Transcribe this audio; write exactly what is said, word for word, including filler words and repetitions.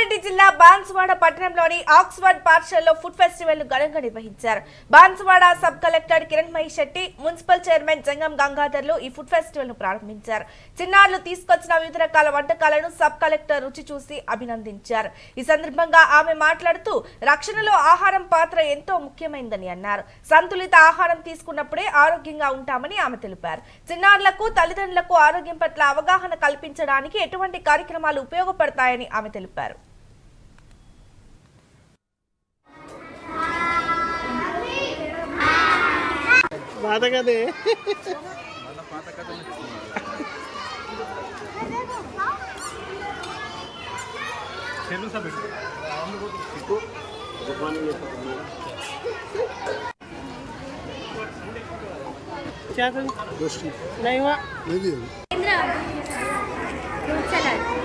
రంగారెడ్డి జిల్లా బాన్సువాడ పట్టణంలోని ఆక్స్ఫర్డ్ పాఠశాలలో ఫుడ్ ఫెస్టివల్ ను ఘనంగా నిర్వహించారు. Banswada sub collector Kiran Mahi Shetty, municipal chairman Jangam గంగాధర్లు ఈ ఫుడ్ ఫెస్టివల్ ను ప్రారంభించారు. చిన్నారులు తీసుకొచ్చిన వివిధ రకాల వంటకాలను సబ్ కలెక్టర్ రుచి చూసి అభినందించారు. ఈ సందర్భంగా ఆమె మాట్లాడుతూ రక్షణలో ఆహారం పాత్ర ఎంతో ముఖ్యమైనదని అన్నారు. సంతులిత ఆహారం తీసుకున్నప్పుడే ఆరోగ్యంగా ఉంటామని ఆమె తెలిపారు. చిన్నారులకు, తల్లిదండ్రులకు ఆరోగ్యం పట్ల అవగాహన కల్పించడానికి ఎటువంటి కార్యక్రమాలు ఉపయోగపడతాయని ఆమె తెలిపారు. क्या नहीं हुआ? नहीं